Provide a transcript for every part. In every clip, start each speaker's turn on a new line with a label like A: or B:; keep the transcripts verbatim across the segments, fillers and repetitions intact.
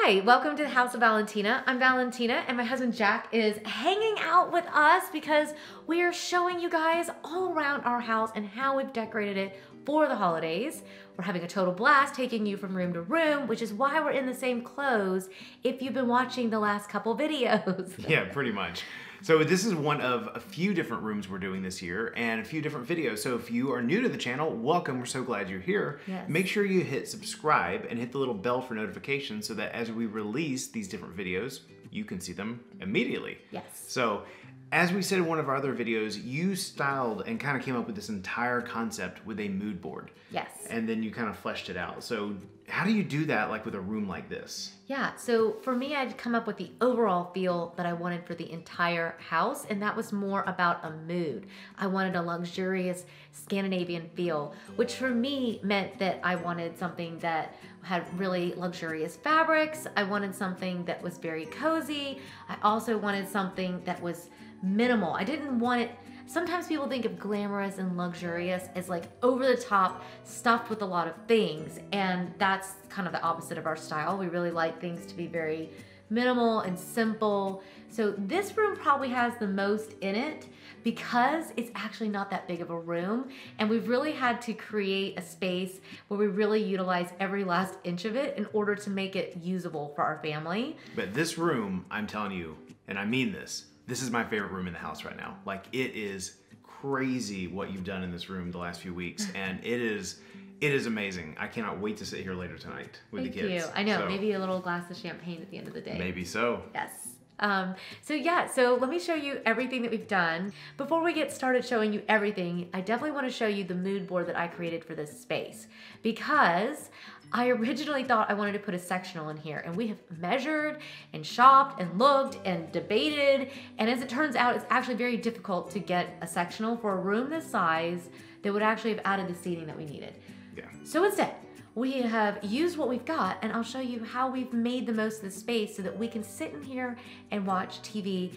A: Hi, welcome to the House of Valentina. I'm Valentina and my husband Jack is hanging out with us because we are showing you guys all around our house and how we've decorated it for the holidays. We're having a total blast taking you from room to room, which is why we're in the same clothes if you've been watching the last couple videos.
B: Yeah, pretty much. So this is one of a few different rooms we're doing this year and a few different videos. So if you are new to the channel, welcome. We're so glad you're here.
A: Yes.
B: Make sure you hit subscribe and hit the little bell for notifications so that as we release these different videos, you can see them immediately.
A: Yes.
B: So as we said in one of our other videos, you styled and kind of came up with this entire concept with a mood board.
A: Yes.
B: And then you kind of fleshed it out. So how do you do that like with a room like this?
A: Yeah, so for me, I'd come up with the overall feel that I wanted for the entire house, and that was more about a mood. I wanted a luxurious Scandinavian feel, which for me meant that I wanted something that had really luxurious fabrics. I wanted something that was very cozy. I also wanted something that was minimal. I didn't want it. Sometimes people think of glamorous and luxurious as like over the top, stuffed with a lot of things. And that's kind of the opposite of our style. We really like things to be very minimal and simple. So this room probably has the most in it because it's actually not that big of a room. And we've really had to create a space where we really utilize every last inch of it in order to make it usable for our family.
B: But this room, I'm telling you, and I mean this, this is my favorite room in the house right now. Like, it is crazy what you've done in this room the last few weeks, and it is it is amazing. I cannot wait to sit here later tonight with
A: Thank
B: the kids.
A: you. I know,
B: So,
A: maybe a little glass of champagne at the end of the day.
B: maybe so.
A: Yes. Um, so yeah, so let me show you everything that we've done. Before we get started showing you everything, I definitely want to show you the mood board that I created for this space because I originally thought I wanted to put a sectional in here, and we have measured and shopped and looked and debated, and as it turns out, it's actually very difficult to get a sectional for a room this size that would actually have added the seating that we needed.
B: Yeah.
A: So instead, we have used what we've got, and I'll show you how we've made the most of the space so that we can sit in here and watch T V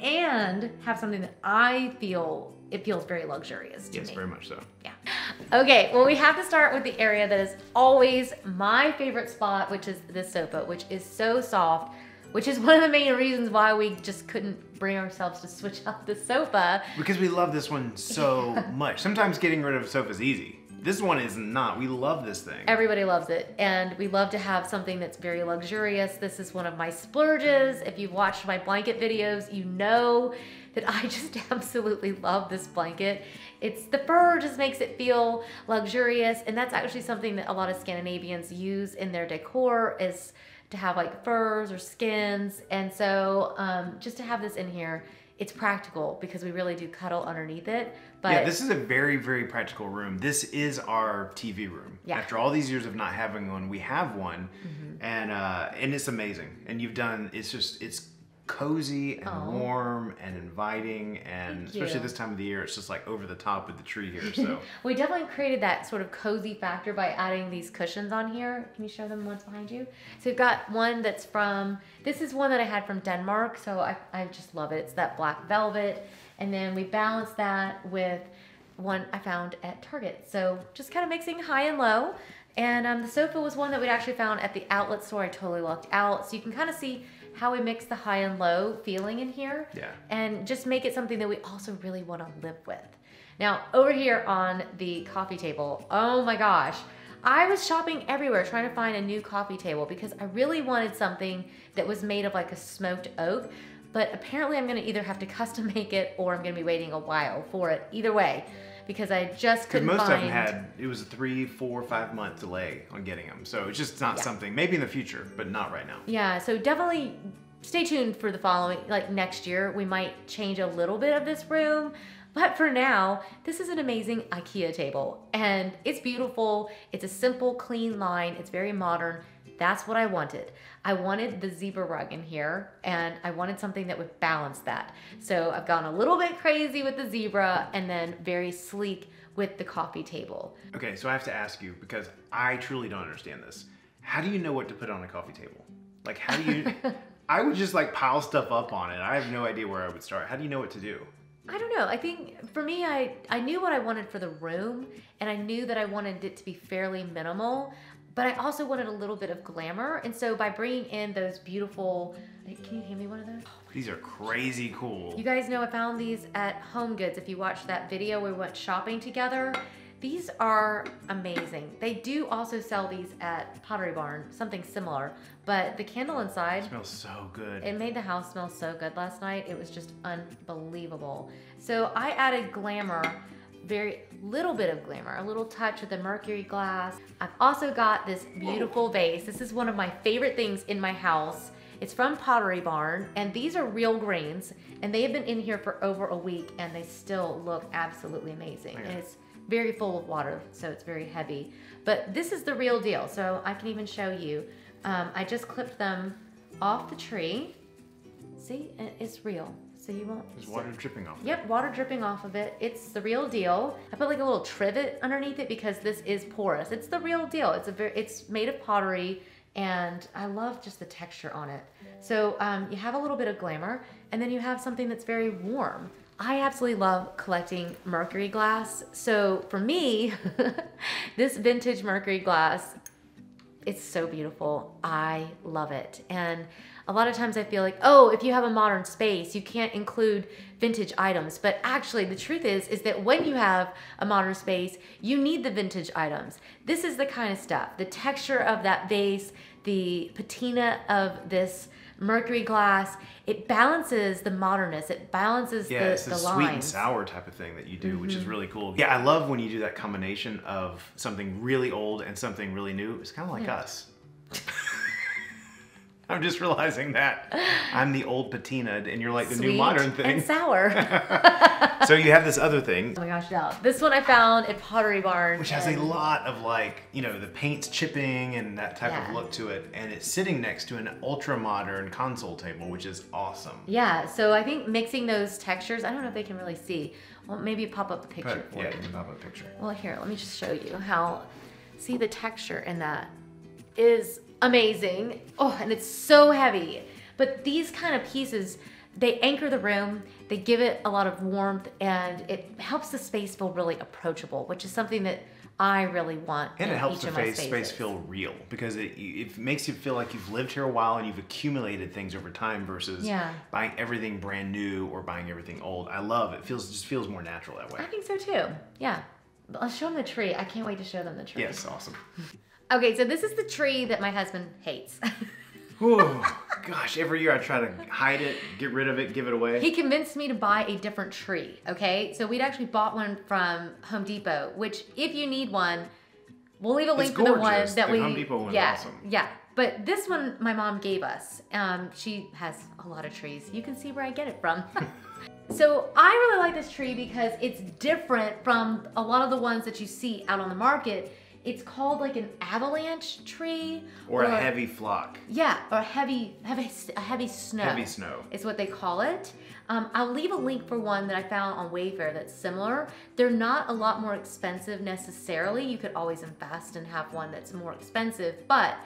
A: and have something that I feel, it feels very luxurious to
B: Yes,
A: me.
B: very much so.
A: Yeah. Okay, well, we have to start with the area that is always my favorite spot, which is this sofa, which is so soft, which is one of the main reasons why we just couldn't bring ourselves to switch up the sofa.
B: Because we love this one so much. Sometimes getting rid of a sofa is easy. This one is not. We love this thing.
A: Everybody loves it, and we love to have something that's very luxurious. This is one of my splurges. If you've watched my blanket videos, you know that I just absolutely love this blanket. It's the fur just makes it feel luxurious, and that's actually something that a lot of Scandinavians use in their decor is to have like furs or skins. And so um, just to have this in here, it's practical because we really do cuddle underneath it. But
B: yeah, this is a very, very practical room. This is our T V room.
A: Yeah.
B: After all these years of not having one, we have one,
A: mm-hmm.
B: and uh, and it's amazing. And you've done, it's just, it's cozy and
A: Aw.
B: warm and inviting, and
A: Thank
B: especially
A: you.
B: this time of the year, it's just like over the top with the tree here. So
A: we definitely created that sort of cozy factor by adding these cushions on here. Can you show them what's behind you? So we've got one that's from, this is one that I had from Denmark, so I, I just love it. It's that black velvet. And then we balanced that with one I found at Target. So just kind of mixing high and low. And um, the sofa was one that we'd actually found at the outlet store. I totally lucked out. So you can kind of see how we mix the high and low feeling in here.
B: Yeah.
A: And just make it something that we also really want to live with. Now, over here on the coffee table, oh my gosh, I was shopping everywhere trying to find a new coffee table because I really wanted something that was made of like a smoked oak, but apparently I'm gonna either have to custom make it or I'm gonna be waiting a while for it. Either way, because I just couldn't
B: most
A: find.
B: of them had, it was a three, four, five month delay on getting them. So it's just not
A: Yeah.
B: something, maybe in the future, but not right now.
A: Yeah, so definitely stay tuned for the following, like next year, we might change a little bit of this room. But for now, this is an amazing IKEA table and it's beautiful. It's a simple, clean line. It's very modern. That's what I wanted. I wanted the zebra rug in here and I wanted something that would balance that. So I've gone a little bit crazy with the zebra and then very sleek with the coffee table.
B: Okay, so I have to ask you, because I truly don't understand this. How do you know what to put on a coffee table? Like, how do you, I would just like pile stuff up on it. I have no idea where I would start. How do you know what to do?
A: I don't know. I think for me, I, I knew what I wanted for the room and I knew that I wanted it to be fairly minimal. but I also wanted a little bit of glamour. And so by bringing in those beautiful, can you hand me one of those?
B: These are crazy cool.
A: You guys know I found these at Home Goods. If you watched that video where we went shopping together, these are amazing. They do also sell these at Pottery Barn, something similar, but the candle inside,
B: It smells so good.
A: it made the house smell so good last night. It was just unbelievable. So I added glamour, very little bit of glamour, a little touch with the mercury glass. I've also got this beautiful vase. This is one of my favorite things in my house. It's from Pottery Barn, and these are real greens, and they have been in here for over a week, and they still look absolutely amazing.
B: Okay.
A: And it's very full of water, so it's very heavy. But this is the real deal, so I can even show you. Um, I just clipped them off the tree. See, and it's real, so you won't.
B: There's water dripping off.
A: Yep, water dripping off of it. It's the real deal. I put like a little trivet underneath it because this is porous. It's the real deal. It's a very, it's made of pottery, and I love just the texture on it. So um, you have a little bit of glamour, and then you have something that's very warm. I absolutely love collecting mercury glass. So for me, this vintage mercury glass, it's so beautiful. I love it. And a lot of times I feel like, oh, if you have a modern space, you can't include vintage items. But actually the truth is, is that when you have a modern space, you need the vintage items. This is the kind of stuff, the texture of that vase, the patina of this mercury glass, it balances the modernness, it balances
B: Yeah,
A: the,
B: it's
A: the
B: this
A: lines.
B: sweet and sour type of thing that you do,
A: Mm-hmm.
B: which is really cool. Yeah, I love when you do that combination of something really old and something really new. It's kind of like
A: Yeah.
B: us. I'm just realizing that. I'm the old patina and you're like the
A: Sweet
B: new modern thing.
A: and sour.
B: So you have this other thing,
A: Oh my gosh, no. This one I found at Pottery Barn.
B: which has a
A: and-
B: lot of like, you know, the paint's chipping and that type
A: Yeah.
B: of look to it. And it's sitting next to an ultra modern console table, which is awesome.
A: Yeah, so I think mixing those textures, I don't know if they can really see. Well, maybe pop up the picture
B: But
A: for
B: yeah,
A: you.
B: you can pop up a picture.
A: Well, here, let me just show you how, see the texture in that is amazing. Oh, and it's so heavy. But these kind of pieces, they anchor the room, they give it a lot of warmth, and it helps the space feel really approachable, which is something that I really want
B: And
A: in
B: it helps
A: each
B: the
A: of my
B: face,
A: spaces.
B: space feel real because it, it makes you feel like you've lived here a while and you've accumulated things over time versus
A: Yeah.
B: buying everything brand new or buying everything old. I love it. It feels just feels more natural that way.
A: I think so too, yeah. But I'll show them the tree. I can't wait to show them the tree.
B: Yes, awesome.
A: Okay, so this is the tree that my husband hates.
B: Whew, gosh, every year I try to hide it, get rid of it, give it away.
A: He convinced me to buy a different tree, okay? So we'd actually bought one from Home Depot, which if you need one, we'll leave a link
B: It's
A: for the one
B: gorgeous.
A: that
B: The
A: we
B: Home Depot one is
A: yeah,
B: awesome.
A: Yeah. But this one my mom gave us. Um, she has a lot of trees. You can see where I get it from. So I really like this tree because it's different from a lot of the ones that you see out on the market. It's called like an avalanche tree.
B: Or a heavy flock.
A: Yeah, or a heavy, heavy, a heavy snow.
B: Heavy snow.
A: Is what they call it. Um, I'll leave a link for one that I found on Wayfair that's similar. They're not a lot more expensive necessarily. You could always invest and have one that's more expensive, but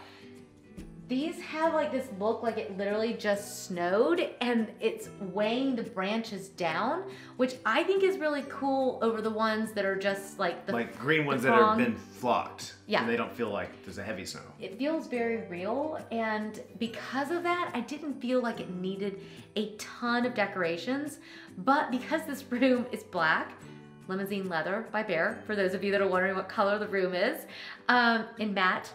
A: these have like this look like it literally just snowed and it's weighing the branches down, which I think is really cool over the ones that are just like the
B: Like green ones
A: the
B: that have
A: prong.
B: been flocked.
A: Yeah.
B: And they don't feel like there's a heavy snow.
A: It feels very real, and because of that, I didn't feel like it needed a ton of decorations, but because this room is black, limousine leather by Behr, for those of you that are wondering what color the room is, um, in matte,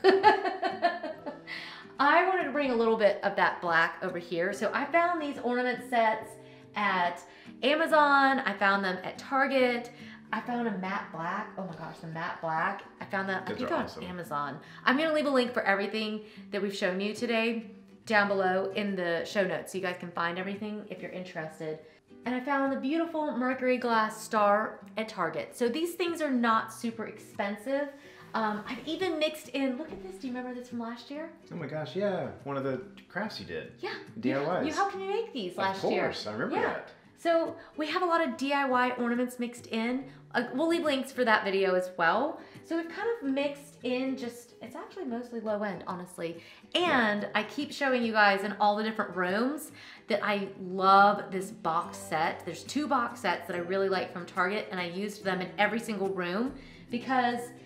A: I wanted to bring a little bit of that black over here. So I found these ornament sets at Amazon, I found them at Target, I found a matte black. Oh my gosh, the matte black. I found that, I
B: Those
A: think
B: are
A: on
B: awesome.
A: Amazon. I'm gonna leave a link for everything that we've shown you today down below in the show notes so you guys can find everything if you're interested. And I found the beautiful mercury glass star at Target. So these things are not super expensive. Um, I've even mixed in, look at this, do you remember this from last year?
B: Oh my gosh, yeah. One of the crafts you did.
A: Yeah.
B: D I Ys.
A: You helped me make these last
B: Of
A: year.
B: course, I remember
A: Yeah.
B: that.
A: So we have a lot of D I Y ornaments mixed in. Uh, we'll leave links for that video as well. So we've kind of mixed in just, it's actually mostly low end, honestly. And yeah. I keep showing you guys in all the different rooms that I love this box set. There's two box sets that I really like from Target, and I used them in every single room because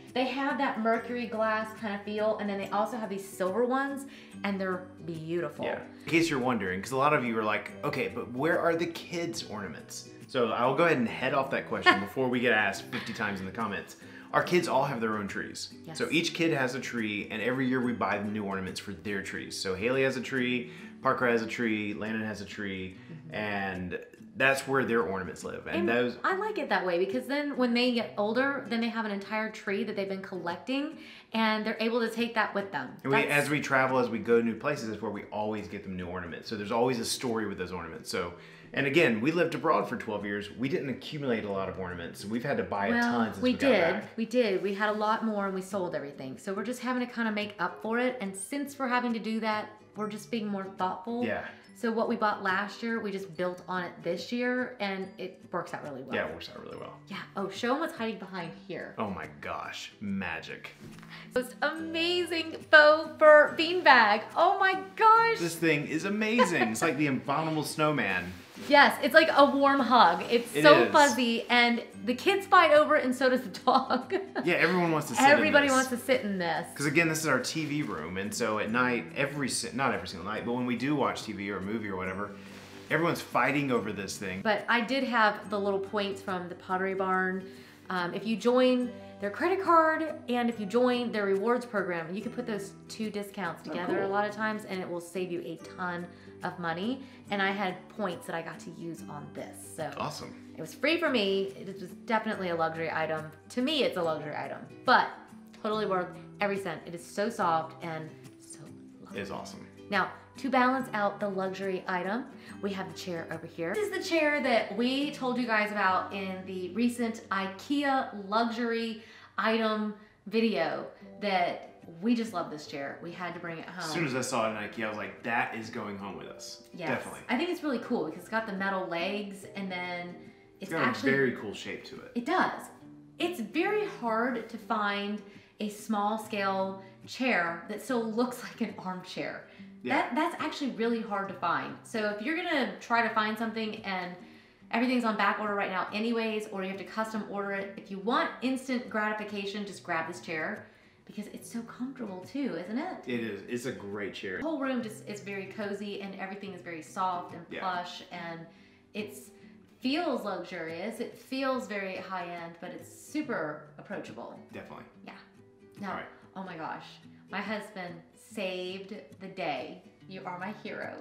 A: They have that mercury glass kind of feel, and then they also have these silver ones, and they're beautiful.
B: Yeah. In case you're wondering, because a lot of you are like, okay, but where are the kids' ornaments? So I'll go ahead and head off that question before we get asked fifty times in the comments. Our kids all have their own trees.
A: Yes.
B: So each kid has a tree, and every year we buy them new ornaments for their trees. So Haley has a tree, Parker has a tree, Landon has a tree, mm-hmm. and that's where their ornaments live. And,
A: and
B: those
A: I like it that way, because then when they get older, then they have an entire tree that they've been collecting, and they're able to take that with them.
B: And we, as we travel, as we go to new places, that's where we always get them new ornaments. So there's always a story with those ornaments. So, and again, we lived abroad for twelve years. We didn't accumulate a lot of ornaments. We've had to buy
A: well,
B: a ton since
A: we,
B: we got
A: did.
B: back.
A: We did. We had a lot more, and we sold everything. So we're just having to kind of make up for it. And since we're having to do that, we're just being more thoughtful.
B: Yeah.
A: So what we bought last year, we just built on it this year, and it works out really well.
B: Yeah, it works out really well.
A: Yeah. Oh, show them what's hiding behind here.
B: Oh my gosh, magic.
A: This amazing faux fur beanbag. Oh my gosh.
B: This thing is amazing. It's like the abominable snowman.
A: Yes, it's like a warm hug. It's
B: It
A: so
B: is.
A: fuzzy, and the kids fight over it, and so does the dog.
B: Yeah, everyone wants to sit
A: Everybody
B: in this.
A: wants to sit in this.
B: Because again, this is our T V room, and so at night, every si- not every single night, but when we do watch T V or a movie or whatever, everyone's fighting over this thing.
A: But I did have the little points from the Pottery Barn. Um, if you join their credit card and if you join their rewards program, you can put those two discounts together
B: cool.
A: a lot of times, and it will save you a ton of money. And I had points that I got to use on this. So
B: Awesome.
A: it was free for me. It was definitely a luxury item. To me, it's a luxury item, but totally worth every cent. It is so soft and so lovely.
B: It is awesome.
A: Now, to balance out the luxury item, we have the chair over here. This is the chair that we told you guys about in the recent IKEA luxury item video that we just love this chair. We had to bring it home.
B: As soon as I saw it in IKEA, I was like, that is going home with us.
A: Yes.
B: Definitely.
A: I think it's really cool because it's got the metal legs, and then it's,
B: It's got
A: actually
B: a very cool shape to it.
A: It does. It's very hard to find a small scale chair that still looks like an armchair.
B: Yeah.
A: That that's actually really hard to find. So if you're gonna try to find something and everything's on back order right now anyways, or you have to custom order it, if you want instant gratification, just grab this chair because it's so comfortable too, isn't it?
B: It is. It's a great chair.
A: The whole room just is very cozy, and everything is very soft and
B: Yeah.
A: plush, and it's feels luxurious. It feels very high end, but it's super approachable.
B: Definitely.
A: Yeah. Now,
B: All right.
A: oh my gosh, my husband saved the day. You are my hero.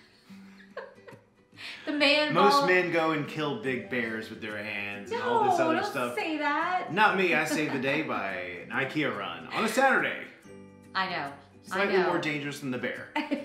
A: The man.
B: Most
A: ball-
B: men go and kill big bears with their hands and
A: No,
B: all this other
A: don't
B: stuff.
A: say that.
B: Not me. I saved the day by an IKEA run on a Saturday.
A: I know.
B: Slightly
A: I know.
B: more dangerous than the bear.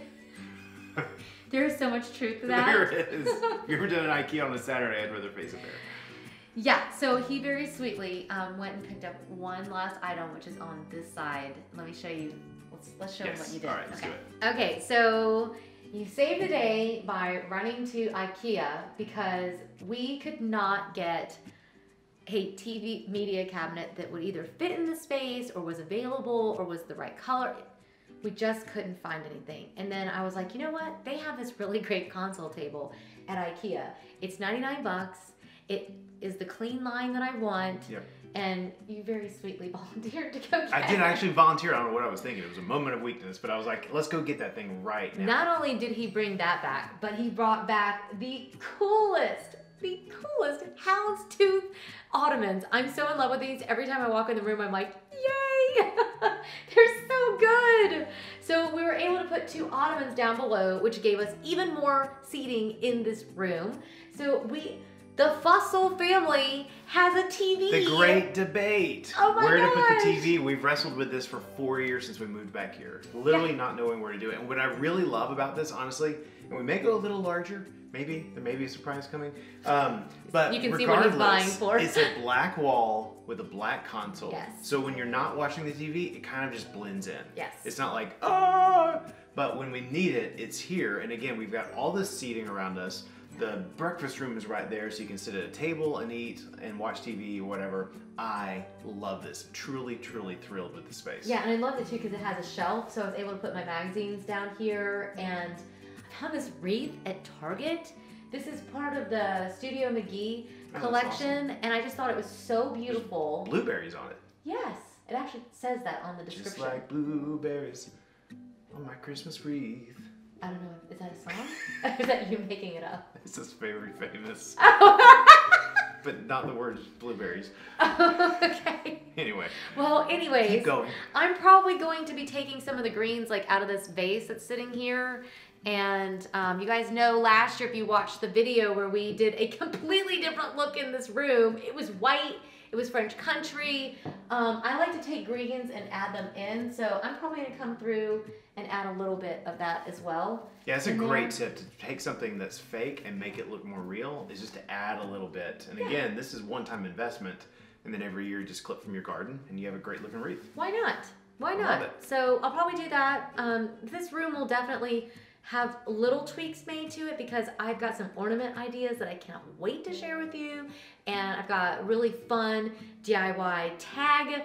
A: There is so much truth to that.
B: There it is. If you ever done an IKEA on a Saturday, I'd rather face a bear.
A: Yeah, so he very sweetly um, went and picked up one last item, which is on this side. Let me show you. Let's, let's show
B: Yes.
A: him what you did.
B: All right, let's
A: okay.
B: do
A: Okay, so you saved the day by running to IKEA because we could not get a T V media cabinet that would either fit in the space or was available or was the right color. We just couldn't find anything. And then I was like, you know what? They have this really great console table at IKEA. It's ninety-nine bucks. It is the clean line that I want.
B: Yep.
A: And you very sweetly volunteered to go get
B: I did
A: it.
B: actually volunteer. I don't know what I was thinking. It was a moment of weakness, but I was like, let's go get that thing right now.
A: Not only did he bring that back, but he brought back the coolest, the coolest houndstooth ottomans. I'm so in love with these. Every time I walk in the room, I'm like, yay! They're so good. So we were able to put two ottomans down below, which gave us even more seating in this room. So we, the Fussell family has a T V.
B: The great debate.
A: Oh my
B: Where to put the
A: gosh.
B: T V. We've wrestled with this for four years since we moved back here. Literally
A: Yeah.
B: not knowing where to do it. And what I really love about this, honestly, and we may go a little larger, maybe, there may be a surprise coming. Um, but
A: You can see what he's
B: regardless,
A: buying for.
B: It's a black wall with a black console.
A: Yes.
B: So when you're not watching the T V, it kind of just blends in.
A: Yes.
B: It's not like, oh, but when we need it, it's here. And again, we've got all this seating around us. The breakfast room is right there, so you can sit at a table and eat and watch T V or whatever. I love this. Truly, truly thrilled with the space.
A: Yeah, and I loved it too because it has a shelf, so I was able to put my magazines down here. And I found this wreath at Target. This is part of the Studio McGee
B: that's
A: collection, and I just thought it was so beautiful.
B: Blueberries on it.
A: Yes. It actually says that on the description.
B: Just like blueberries on my Christmas wreath.
A: I don't know. Is that a song? Or is that you making it up?
B: This is very famous.
A: Oh.
B: But not the words blueberries.
A: Oh, okay.
B: Anyway.
A: Well, anyways.
B: Keep going.
A: I'm probably going to be taking some of the greens like out of this vase that's sitting here. And um, you guys know last year, if you watched the video where we did a completely different look in this room, it was white. It was French country. Um, I like to take greens and add them in. So I'm probably going to come through and add a little bit of that as well.
B: Yeah, it's a
A: in
B: great
A: there.
B: tip to take something that's fake and make it look more real is just to add a little bit. And again, this is one-time investment. And then every year you just clip from your garden and you have a great looking wreath.
A: Why not? Why
B: I
A: not?
B: love it.
A: So I'll probably do that. Um, this room will definitely have little tweaks made to it because I've got some ornament ideas that I can't wait to share with you. And I've got really fun D I Y tag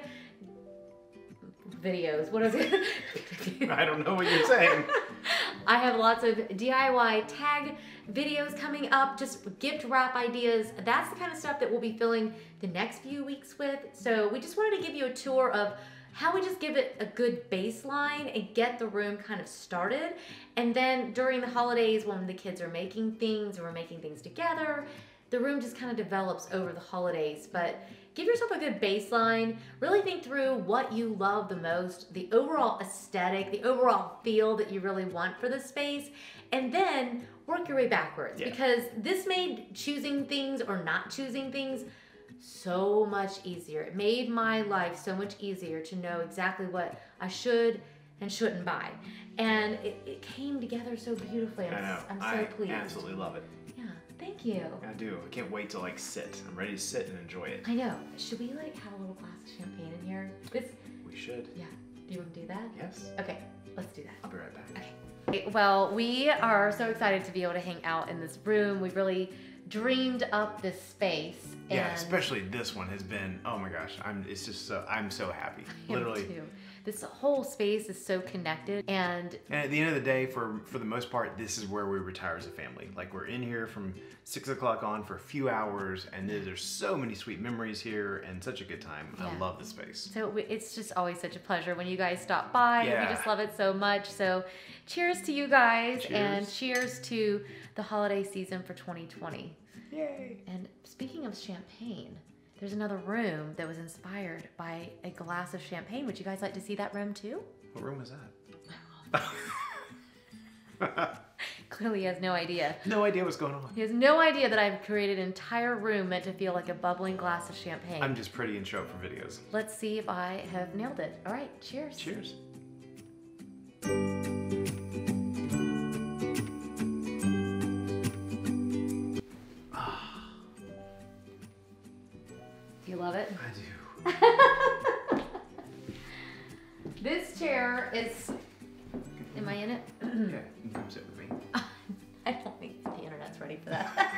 A: videos. What is it?
B: I don't know what you're saying.
A: I have lots of D I Y tag videos coming up, just gift wrap ideas. That's the kind of stuff that we'll be filling the next few weeks with. So we just wanted to give you a tour of how we just give it a good baseline and get the room kind of started. And then during the holidays when the kids are making things and we're making things together, the room just kind of develops over the holidays. But give yourself a good baseline. Really think through what you love the most, the overall aesthetic, the overall feel that you really want for the space, and then work your way backwards.
B: Yeah.
A: Because this made choosing things or not choosing things so much easier. It made my life so much easier to know exactly what I should and shouldn't buy. And it, it came together so beautifully. I'm,
B: I know.
A: I'm so
B: I
A: pleased.
B: absolutely love it.
A: Yeah, thank you.
B: I do. I can't wait to like sit. I'm ready to sit and enjoy it.
A: I know. Should we like have a little glass of champagne in here? This,
B: We should.
A: yeah. Do you want to do that?
B: Yes.
A: Okay, let's do that.
B: I'll be right back.
A: Okay. Well, we are so excited to be able to hang out in this room. We've really dreamed up this space.
B: Yeah,
A: and
B: especially this one has been, oh my gosh, I'm it's just so I'm so happy.
A: I am
B: Literally.
A: too. This whole space is so connected, and
B: And at the end of the day, for for the most part, this is where we retire as a family. Like we're in here from six o'clock on for a few hours, and there- there's so many sweet memories here and such a good time. I
A: Yeah.
B: love the space.
A: so we- it's just always such a pleasure when you guys stop by.
B: Yeah.
A: We just love it so much. So cheers to you guys,
B: Cheers.
A: and cheers to the holiday season for twenty twenty.
B: Yay!
A: And speaking of champagne, there's another room that was inspired by a glass of champagne. Would you guys like to see that room too?
B: What room was that?
A: Clearly he has no idea.
B: No idea what's going on.
A: He has no idea that I've created an entire room meant to feel like a bubbling glass of champagne.
B: I'm just pretty in show for videos.
A: Let's see if I have nailed it. All right, cheers.
B: Cheers.
A: Do you love it?
B: I do.
A: This chair is, am I in it?
B: Yeah, you can come sit with me.
A: I don't think the internet's ready for that.